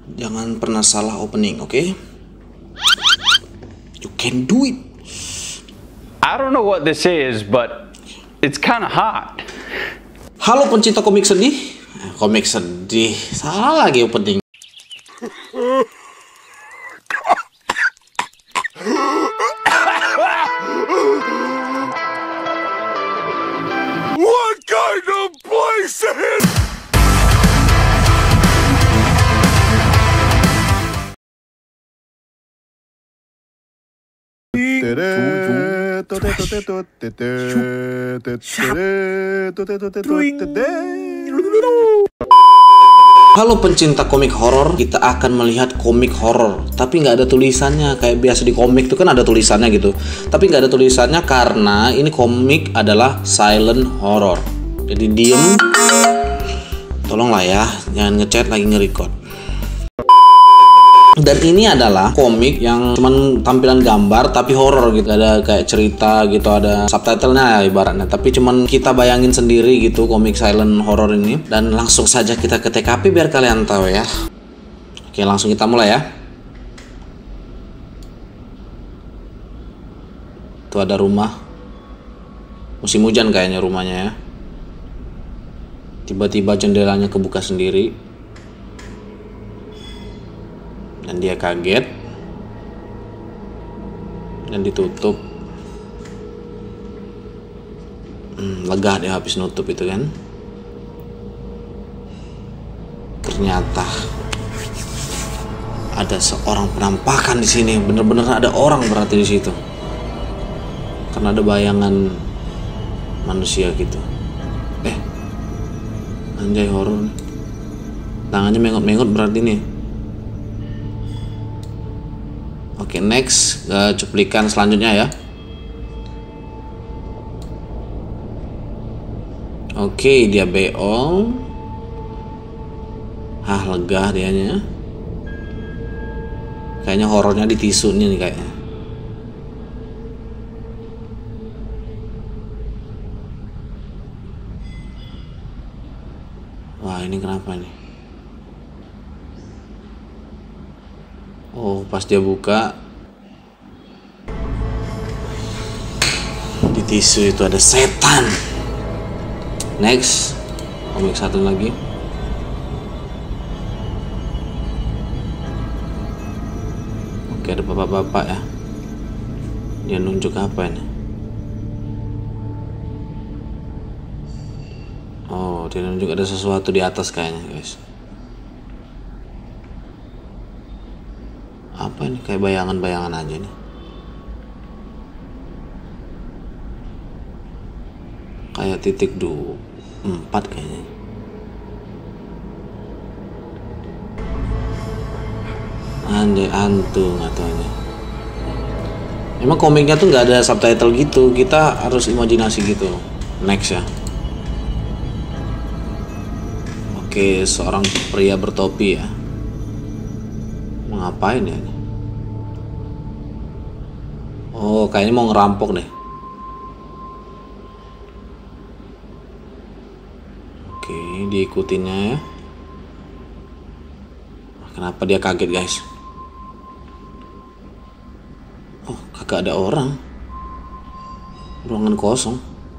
Jangan pernah salah opening, oke? You can do it. I don't know what this is, but it's kind of hot. Halo pencinta komik sedih. Komik sedih. Salah lagi opening. What kind of place is Halo pencinta komik horor, kita akan melihat komik horor, tapi nggak ada tulisannya kayak biasa di komik tuh kan ada tulisannya gitu. Tapi nggak ada tulisannya karena ini komik adalah silent horror. Jadi diem, tolonglah ya, jangan ngechat lagi nge-record. Dan ini adalah komik yang cuman tampilan gambar tapi horor gitu, ada kayak cerita gitu, ada subtitlenya ibaratnya, tapi cuman kita bayangin sendiri gitu komik silent horror ini. Dan langsung saja kita ke TKP biar kalian tahu ya. Oke, langsung kita mulai ya. Tuh ada rumah, musim hujan kayaknya rumahnya ya. Tiba-tiba jendelanya kebuka sendiri dan dia kaget dan ditutup. Lega dia habis nutup itu kan. Ternyata ada seorang penampakan di sini, bener-bener ada orang berarti di situ, karena ada bayangan manusia gitu. Anjay, horor nih. Tangannya mengot-mengot berarti nih. Oke, next cuplikan selanjutnya ya. Oke, dia beong. Lega dianya. Kayaknya horornya di tisunya nih kayaknya. Wah, ini kenapa nih? Oh, pas dia buka di tisu itu ada setan. Next, komik satu lagi. Oke, ada bapak-bapak ya. Dia nunjuk apa ini? Oh, dia nunjuk ada sesuatu di atas kayaknya, guys. Apa ini? Kayak bayangan-bayangan aja nih. Kayak titik 4 kayaknya. Anjay, hantu nggak taunya. Emang komiknya tuh nggak ada subtitle gitu, kita harus imajinasi gitu. Next ya. Oke, seorang pria bertopi ya. Mau ngapain ya ini? Oh, kayaknya mau ngerampok deh. Oke, diikutinnya ya. Kenapa dia kaget, guys? Oh, kagak ada orang. Ruangan kosong.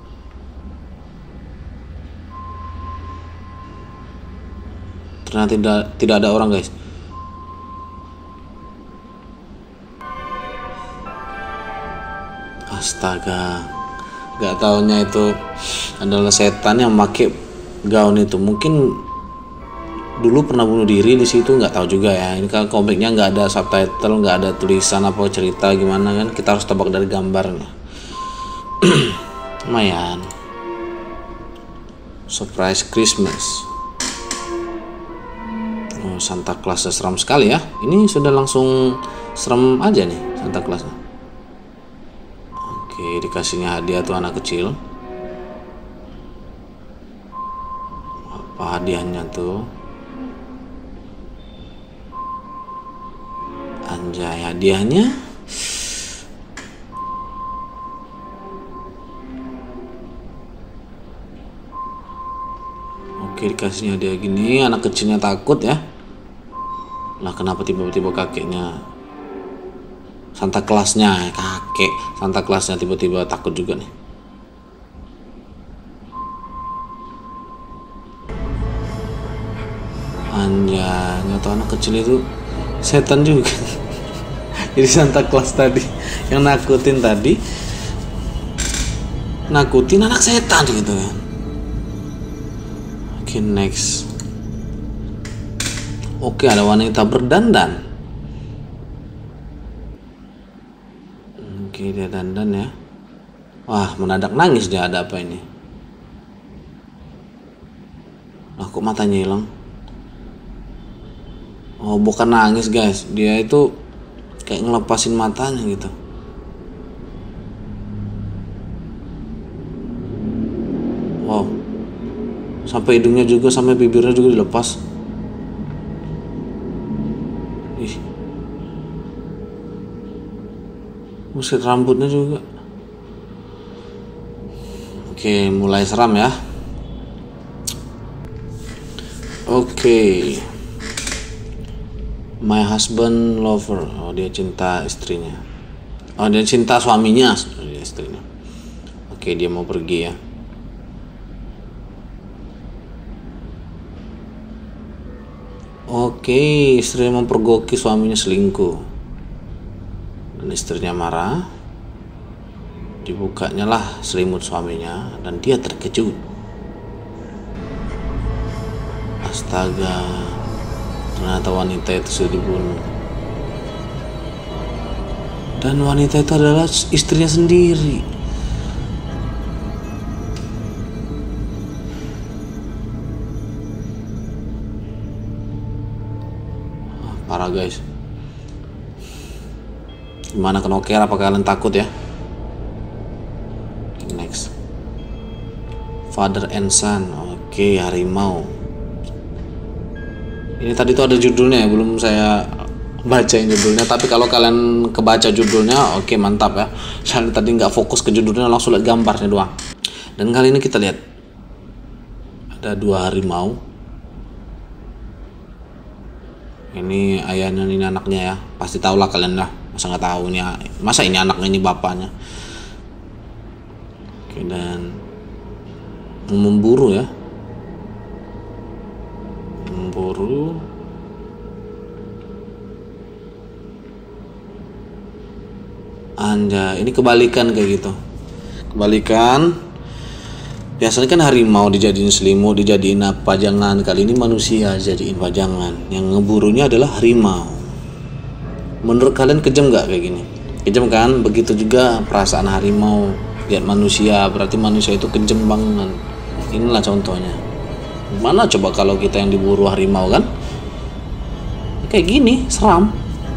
Ternyata tidak ada orang, guys. Astaga, gak taunya itu adalah setan yang pakai gaun itu. Mungkin dulu pernah bunuh diri di situ, nggak tahu juga ya. Ini kan komiknya nggak ada subtitle, nggak ada tulisan apa cerita gimana kan. Kita harus tebak dari gambarnya. Lumayan. Surprise Christmas. Oh, Santa Claus seram sekali ya. Ini sudah langsung serem aja nih Santa Clausnya. Oke, dikasihnya hadiah tuh anak kecil. Apa hadiahnya tuh? Anjay, hadiahnya Oke, dikasihnya dia gini, anak kecilnya takut ya. Lah kenapa tiba-tiba kakeknya, Santa Clausnya, kakek Santa Clausnya tiba-tiba takut juga nih. Anjay, nggak tahu anak kecil itu setan juga. Jadi Santa Claus tadi yang nakutin tadi, nakutin anak setan gitu kan. Oke, next. Oke, ada wanita berdandan. Oke, dia dandan ya. Wah, mendadak nangis dia, ada apa ini? Lah kok matanya hilang? Oh, bukan nangis guys, dia itu kayak ngelepasin matanya gitu. Wow, sampai hidungnya juga, sampai bibirnya juga dilepas. Ih, buset, rambutnya juga. Oke, mulai seram ya. Oke. My husband lover. Oh, dia cinta istrinya. Oh, dia cinta suaminya, dia istrinya. Oke, dia mau pergi ya. Oke, istrinya mempergoki suaminya selingkuh. Dan istrinya marah. Dibukanya lah selimut suaminya dan dia terkejut. Astaga. Ternyata wanita itu sudah dibunuh. Dan wanita itu adalah istrinya sendiri. Parah guys. Gimana kenoker, apa kalian takut ya? Next. Father and son. Oke, harimau. Ini tadi tuh ada judulnya ya, belum saya bacain judulnya. Tapi kalau kalian kebaca judulnya, oke, mantap ya. Saya tadi nggak fokus ke judulnya, langsung lihat gambarnya doang. Dan kali ini kita lihat ada 2 harimau. Ini ayahnya, ini anaknya ya. Pasti tahu lah kalian lah. Masa nggak tahu ini? Masa ini anaknya, ini bapaknya. Oke, dan memburu ya. Memburu. Anjay, ini kebalikan kayak gitu. Kebalikan. Biasanya kan harimau dijadiin selimut, dijadiin apa, pajangan. Kali ini manusia jadiin pajangan. Yang ngeburunya adalah harimau. Menurut kalian kejam nggak kayak gini? Kejam kan? Begitu juga perasaan harimau lihat manusia, berarti manusia itu kejam banget. Inilah contohnya. Mana coba kalau kita yang diburu harimau kan? Kayak gini, seram.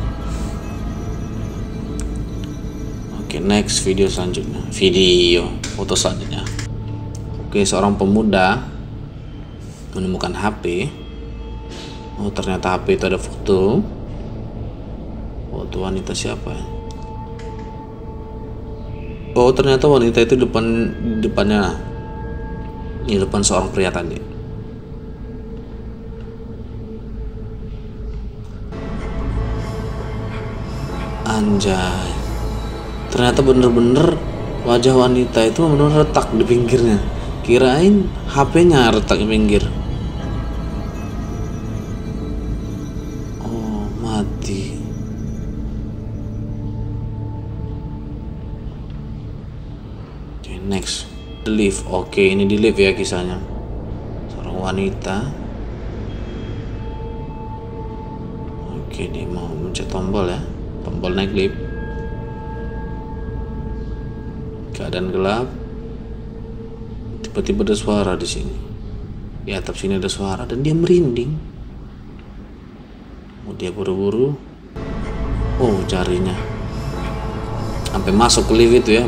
Oke, next video selanjutnya. Foto selanjutnya. Oke, seorang pemuda menemukan HP. Oh, ternyata HP itu ada foto. Foto wanita siapa ya? Oh, ternyata wanita itu depannya. Di depan seorang pria tadi. Anjay. Ternyata bener-bener wajah wanita itu bener-bener retak di pinggirnya. Kirain HP-nya retak di pinggir. Oh, mati. Oke, next. The lift. Oke, ini di lift ya kisahnya. Seorang wanita. Oke, dia mau mencet tombol ya. Tombol naik lift. Keadaan gelap. Tiba-tiba ada suara di sini. Di atap sini ada suara dan dia merinding. Oh, dia buru-buru. Oh, jarinya sampai masuk ke lift itu ya.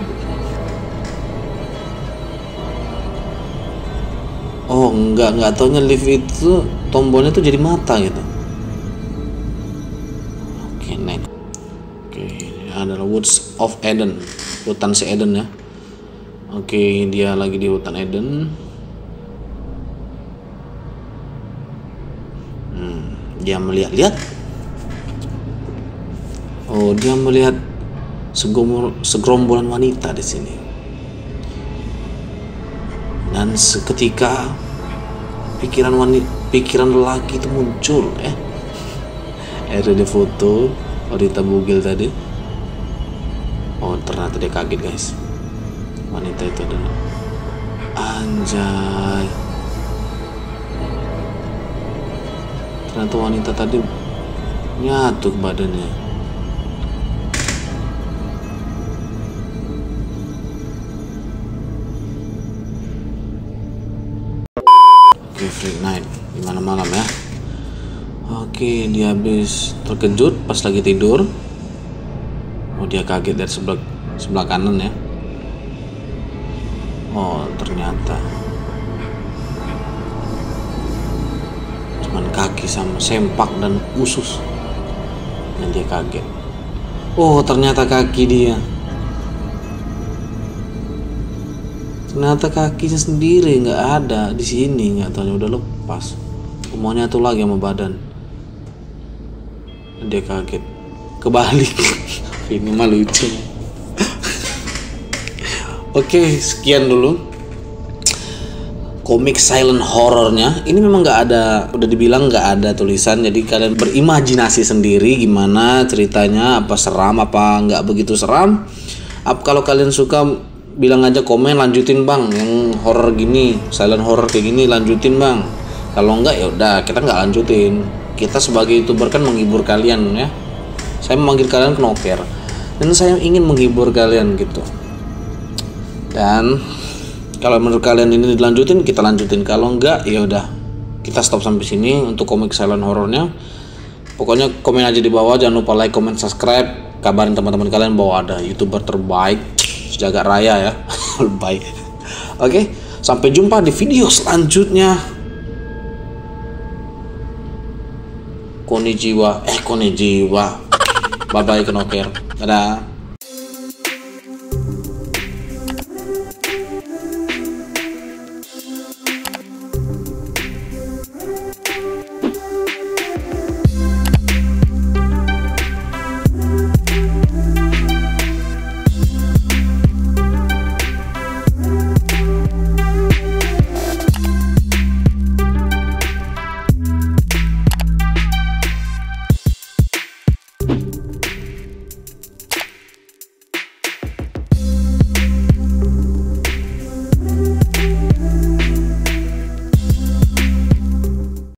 Oh, nggak taunya lift itu tombolnya tuh jadi mata gitu. Oke, next. Oke, ini adalah Woods of Eden, hutan si Eden ya. Oke, dia lagi di hutan Eden. Dia melihat-lihat Oh, dia melihat segerombolan wanita di sini. Dan seketika pikiran lelaki itu muncul. Ada di foto wanita bugil tadi. Oh, ternyata dia kaget, guys. Wanita itu adalah anjay. Ternyata wanita tadi nyatu ke badannya. Oke, Freak Night gimana malam ya? Oke, dia habis terkejut pas lagi tidur. Oh, dia kaget dari sebelah kanan ya. Oh, ternyata cuman kaki sama sempak dan usus. Dan dia kaget. Oh, ternyata kaki dia. Ternyata kakinya sendiri nggak ada di sini, nggak tahu udah lepas. Semuanya tuh lagi sama badan. Dia kaget. Kebalik. Ini mah lucu. Oke, sekian dulu komik silent horrornya. Ini memang nggak ada, udah dibilang nggak ada tulisan, jadi kalian berimajinasi sendiri gimana ceritanya, apa seram apa nggak begitu seram. Kalau kalian suka bilang aja komen, lanjutin bang yang horror gini, silent horror kayak gini, lanjutin bang. Kalau enggak ya udah kita nggak lanjutin. Kita sebagai YouTuber kan menghibur kalian ya. Saya memanggil kalian knocker dan saya ingin menghibur kalian gitu. Dan kalau menurut kalian ini dilanjutin, kita lanjutin. Kalau enggak ya udah kita stop sampai sini untuk komik silent horornya. Pokoknya komen aja di bawah, jangan lupa like, comment, subscribe. Kabarin teman-teman kalian bahwa ada YouTuber terbaik sejagat raya ya. Baik. Oke, sampai jumpa di video selanjutnya. Konnichiwa. Bye bye knocker. Dadah.